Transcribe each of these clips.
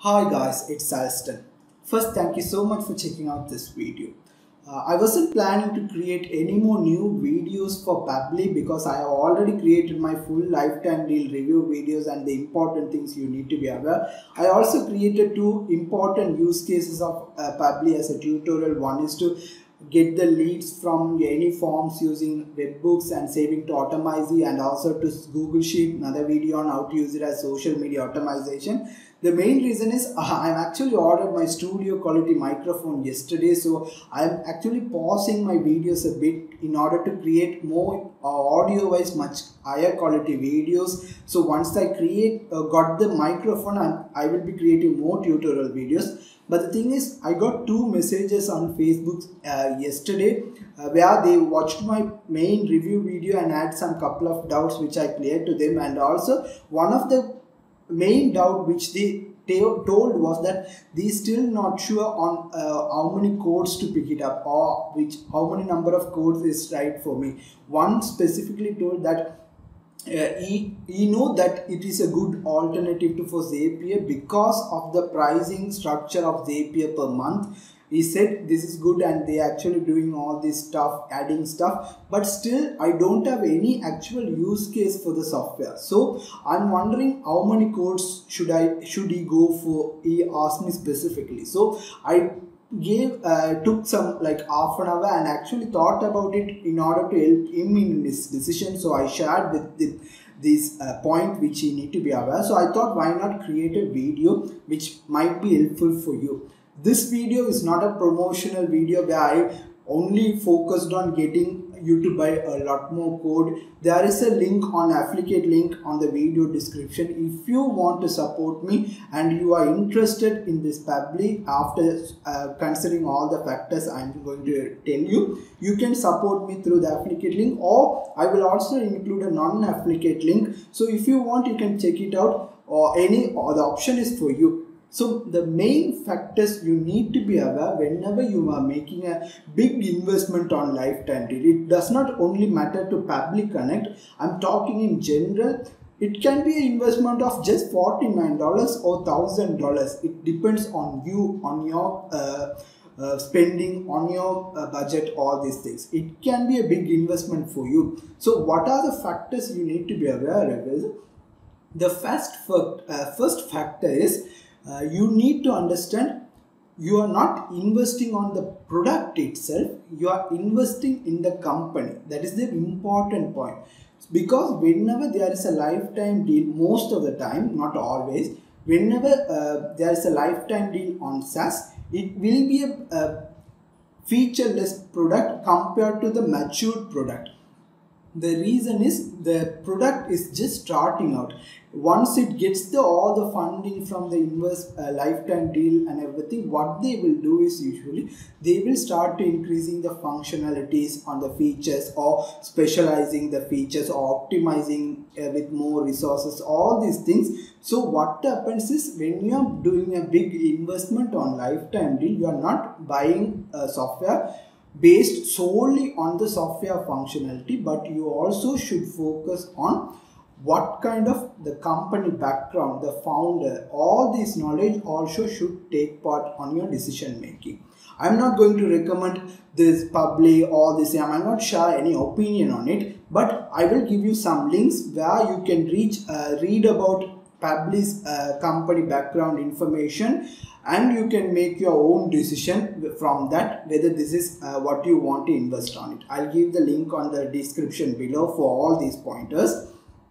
Hi guys, it's Alston. First, thank you so much for checking out this video. I wasn't planning to create any more new videos for Pabbly because I have already created my full lifetime deal review videos and the important things you need to be aware. I also created two important use cases of Pabbly as a tutorial. One is to get the leads from any forms using webhooks and saving to Automizy, and also to Google Sheet, another video on how to use it as social media automation. The main reason is I'm actually ordered my studio quality microphone yesterday, so I'm actually pausing my videos a bit in order to create more audio wise much higher quality videos. So once I got the microphone, I will be creating more tutorial videos. But the thing is, I got two messages on Facebook yesterday where they watched my main review video and had some couple of doubts which I cleared to them. And also one of the main doubt which they told was that they still not sure on how many codes to pick it up, or how many number of codes is right for me. One specifically told that he know that it is a good alternative for Zapier because of the pricing structure of Zapier per month. He said this is good and they actually doing all this stuff, adding stuff, but still I don't have any actual use case for the software. So I'm wondering how many codes should he go for. He asked me specifically. So I took some like half an hour and actually thought about it in order to help him in his decision. So I shared with this point which he need to be aware. So I thought, why not create a video which might be helpful for you. This video is not a promotional video where I only focused on getting you to buy a lot more code. There is a link on affiliate link on the video description. If you want to support me and you are interested in this Pabbly, after considering all the factors I'm going to tell you, you can support me through the affiliate link, or I will also include a non-affiliate link. So if you want, you can check it out, or the option is for you. So the main factors you need to be aware whenever you are making a big investment on lifetime deal. It does not only matter to Pabbly Connect. I'm talking in general. It can be an investment of just $49 or $1,000. It depends on you, on your spending, on your budget, all these things. It can be a big investment for you. So what are the factors you need to be aware of? The first factor is you need to understand you are not investing on the product itself, you are investing in the company. That is the important point, because whenever there is a lifetime deal, most of the time, not always, whenever there is a lifetime deal on SaaS, it will be a featureless product compared to the matured product. The reason is the product is just starting out. Once it gets all the funding from the lifetime deal and everything, what they will do is usually they will start to increasing the functionalities on the features, or specializing the features, or optimizing with more resources, all these things. So what happens is, when you are doing a big investment on lifetime deal, you are not buying software based solely on the software functionality, but you also should focus on what kind of the company background, the founder, all this knowledge also should take part on your decision making. I'm not going to recommend this Pabbly or this, I'm not share any opinion on it, but I will give you some links where you can read about Pabbly's company background information, and you can make your own decision from that whether this is what you want to invest on it. I'll give the link on the description below for all these pointers.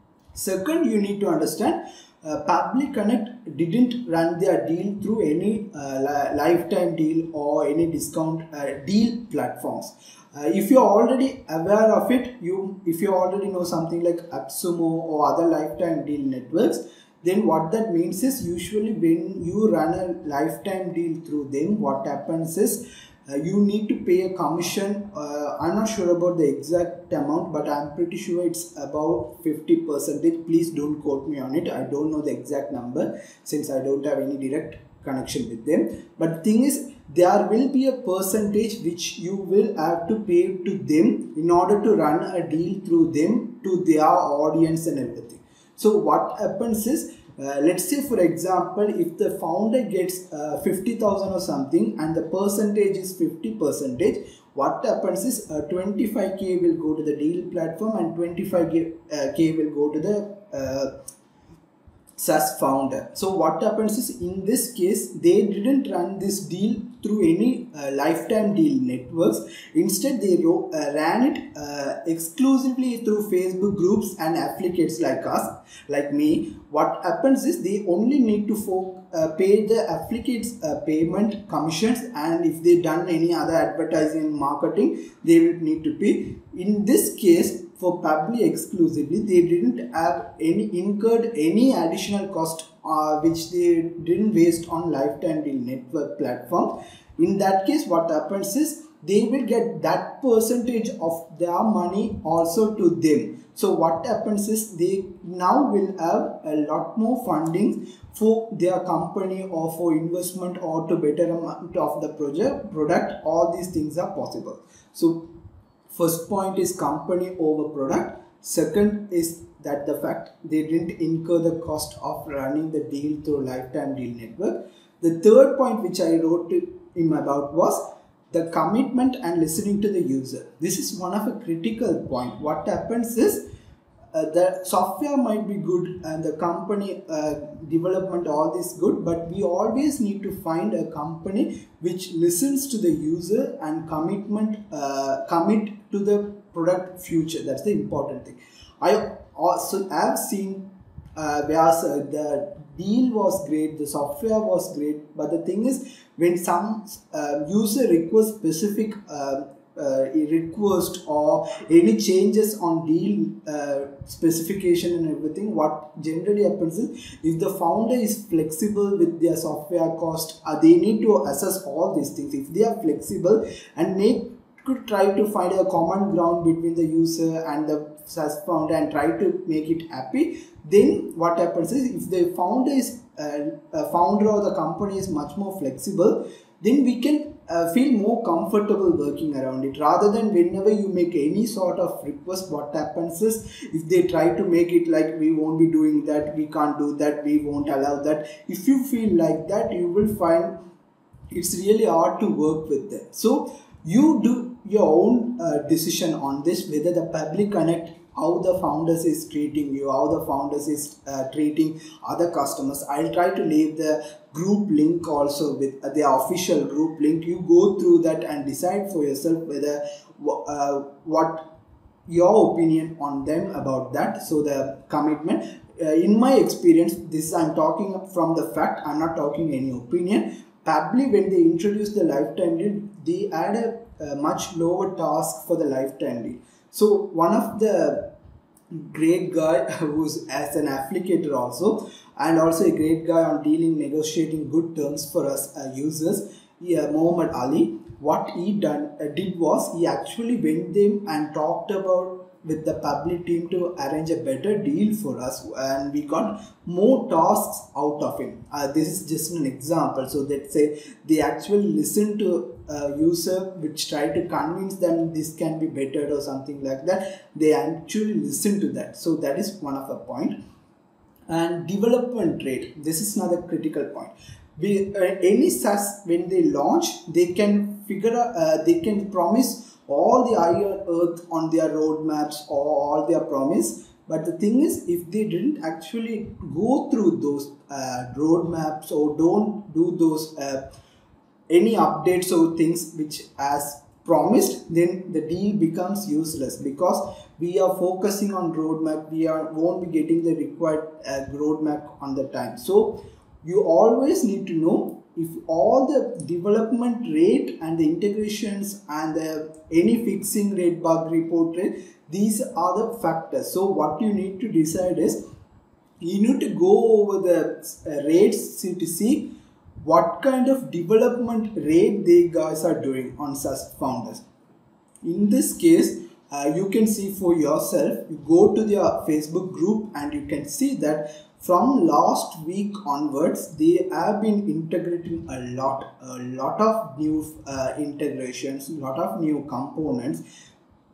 Second, you need to understand Pabbly Connect didn't run their deal through any lifetime deal or any discount deal platforms. If you're already aware of it, if you already know something like AppSumo or other lifetime deal networks, then what that means is, usually when you run a lifetime deal through them, what happens is you need to pay a commission. I'm not sure about the exact amount, but I'm pretty sure it's about 50%. Please don't quote me on it. I don't know the exact number since I don't have any direct connection with them. But the thing is, there will be a percentage which you will have to pay to them in order to run a deal through them to their audience and everything. So what happens is, Let's say for example, if the founder gets 50,000 or something and the percentage is 50%, what happens is 25k will go to the deal platform and 25k will go to the SaaS founder. So what happens is, in this case, they didn't run this deal through any lifetime deal networks. Instead, they ran it exclusively through Facebook groups and affiliates like us, like me. What happens is, they only need to pay the affiliates payment commissions, and if they done any other advertising and marketing, they will need to pay. In this case, for Pabbly exclusively, they didn't have incurred any additional cost which they didn't waste on lifetime deal network platform. In that case, what happens is, they will get that percentage of their money also to them. So what happens is, they now will have a lot more funding for their company or for investment or to betterment of the product. All these things are possible. So first point is company over product. Second is that the fact they didn't incur the cost of running the deal through lifetime deal network. The third point which I wrote him about was the commitment and listening to the user. This is one of a critical point. What happens is, the software might be good and the company development, all this good, but we always need to find a company which listens to the user and commit to the product future. That's the important thing. I also have seen where the deal was great, the software was great, but the thing is, when some user requests specific request or any changes on deal specification and everything, what generally happens is, if the founder is flexible with their software cost, they need to assess all these things. If they are flexible and could try to find a common ground between the user and the SaaS founder and try to make it happy, then what happens is, if the founder is founder or the company is much more flexible, then we can feel more comfortable working around it, rather than whenever you make any sort of request, what happens is, if they try to make it like, we won't be doing that, we can't do that, we won't allow that. If you feel like that, you will find it's really hard to work with them. So you do your own decision on this, whether the Pabbly Connect, how the founders is treating you, how the founders is treating other customers. I'll try to leave the group link also with the official group link. You go through that and decide for yourself whether what your opinion on them about that. So the commitment, in my experience, this I'm talking from the fact, I'm not talking any opinion. Pabbly, when they introduced the lifetime deal, they had a much lower task for the lifetime deal. So one of the great guy who's as an applicator also, and also a great guy on negotiating good terms for us users, Mohammed Ali, what he did was, he actually went them and talked about with the Pabbly team to arrange a better deal for us, and we got more tasks out of him. This is just an example. So let's say they actually listen to a user which try to convince them this can be bettered or something like that. They actually listen to that. So that is one of the point. And development rate, this is another critical point. Any SaaS, when they launch, they can figure out, they can promise all the iron earth on their roadmaps or all their promise, but the thing is, if they didn't actually go through those roadmaps or don't do those any updates or things which as promised, then the deal becomes useless, because we are focusing on roadmap, won't be getting the required roadmap on the time. So you always need to know if all the development rate and the integrations and any fixing rate, bug report rate, these are the factors. So what you need to decide is, you need to go over the rates to see what kind of development rate they guys are doing on SaaS founders. In this case, you can see for yourself. You go to their Facebook group and you can see that from last week onwards, they have been integrating a lot of new integrations, a lot of new components.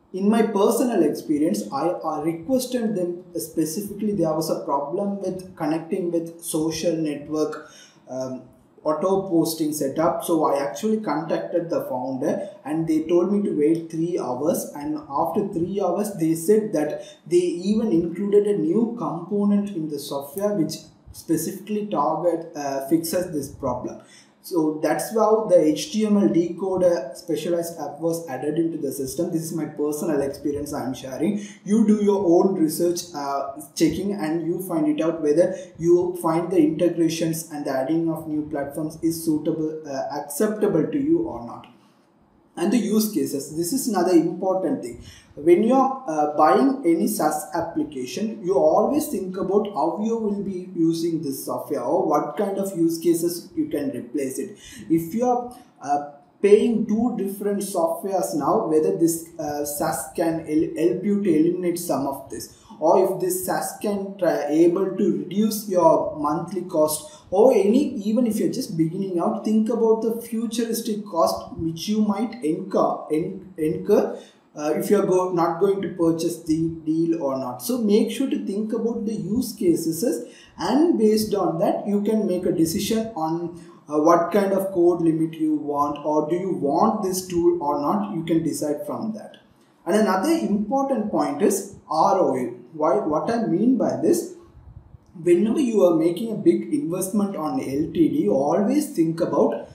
in my personal experience, I requested them specifically. There was a problem with connecting with social network auto posting setup. So I actually contacted the founder and they told me to wait 3 hours, and after 3 hours they said that they even included a new component in the software which specifically fixes this problem. So that's how the HTML decoder specialized app was added into the system. This is my personal experience I am sharing. You do your own research checking and you find it out whether you find the integrations and the adding of new platforms is suitable, acceptable to you or not. And the use cases, this is another important thing. When you are buying any SaaS application, you always think about how you will be using this software or what kind of use cases you can replace it. If you are paying 2 different softwares now, whether this SaaS can help you to eliminate some of this, or if this SaaS can able to reduce your monthly cost, or even if you're just beginning out, think about the futuristic cost which you might incur if you're not going to purchase the deal or not. So make sure to think about the use cases, and based on that you can make a decision on what kind of code limit you want, or do you want this tool or not. You can decide from that. And another important point is ROI. What I mean by this, whenever you are making a big investment on LTD, always think about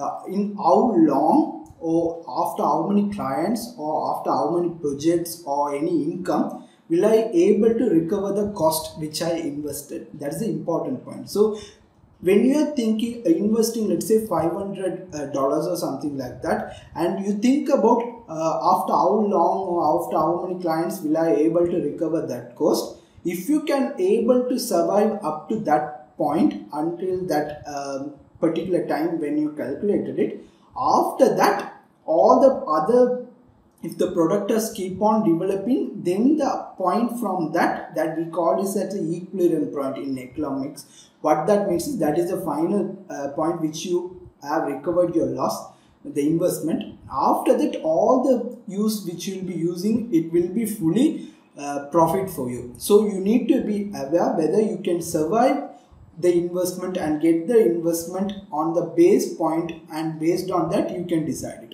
in how long, or after how many clients, or after how many projects or any income will I able to recover the cost which I invested. That's the important point. So when you are thinking investing, let's say $500 or something like that, and you think about after how long or after how many clients will I able to recover that cost. If you can able to survive up to that point until that particular time when you calculated it, after that all the other, if the product has keep on developing, then the point from that we call is at the equilibrium point in economics. What that means is that is the final point which you have recovered your loss, the investment. After that, all the use which you will be using, it will be fully profit for you. So you need to be aware whether you can survive the investment and get the investment on the base point, and based on that you can decide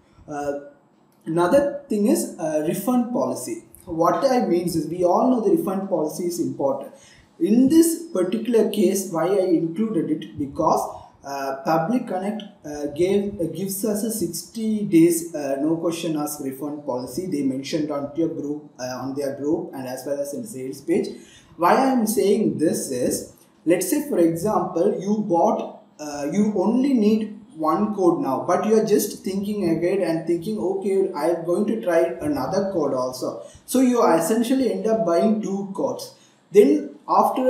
it. Another thing is refund policy. What I means is, we all know the refund policy is important. In this particular case, why I included it, because Public Connect gives us a 60 days no question ask refund policy. They mentioned on their group and as well as in sales page. Why I am saying this is, let's say for example you bought you only need one code now, but you are just thinking ahead and thinking, okay, I am going to try another code also. So you essentially end up buying 2 codes. Then after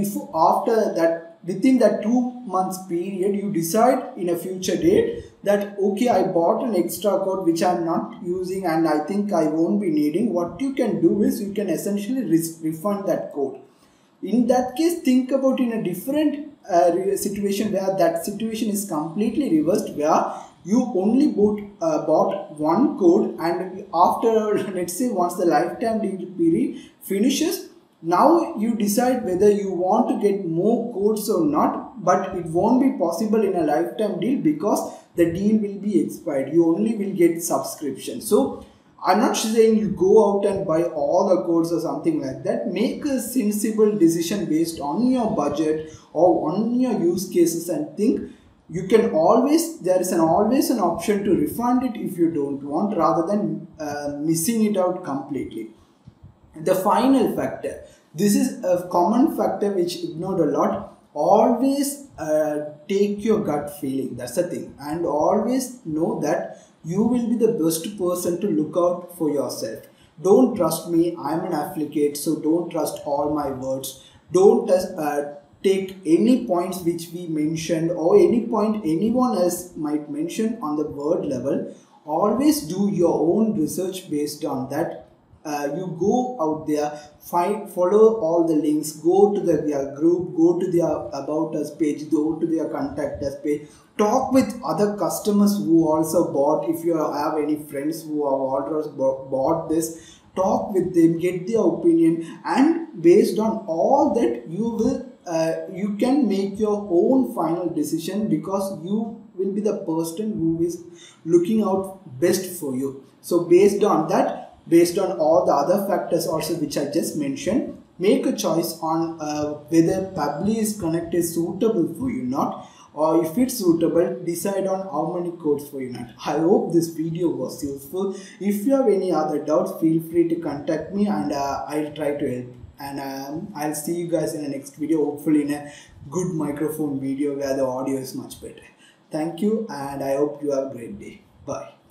that, within that 2 months period, you decide in a future date that, okay, I bought an extra code which I am not using and I think I won't be needing. What you can do is you can essentially refund that code. In that case, think about in a different situation where that situation is completely reversed, where you only bought one code, and after, let's say, once the lifetime deal period finishes, now you decide whether you want to get more codes or not, but it won't be possible in a lifetime deal because the deal will be expired. You only will get subscription. So I'm not saying you go out and buy all the codes or something like that. Make a sensible decision based on your budget or on your use cases, and think you can always, there is always an option to refund it if you don't want, rather than missing it out completely. The final factor, this is a common factor which ignored a lot. Always take your gut feeling. That's the thing, and always know that you will be the best person to look out for yourself. Don't trust me, I'm an affiliate, so don't trust all my words. Don't take any points which we mentioned or any point anyone else might mention on the word level. Always do your own research based on that. you go out there, follow all the links, go to their group, go to their about us page, go to their contact us page, talk with other customers who also bought. If you have any friends who have already bought this, talk with them, get their opinion, and based on all that you can make your own final decision, because you will be the person who is looking out best for you. So based on that, based on all the other factors also which I just mentioned, make a choice on whether Pabbly Connect is suitable for you or not, or if it's suitable, decide on how many codes for you not. I hope this video was useful. If you have any other doubts, feel free to contact me, and I'll try to help. And I'll see you guys in the next video, hopefully in a good microphone video where the audio is much better. Thank you, and I hope you have a great day. Bye.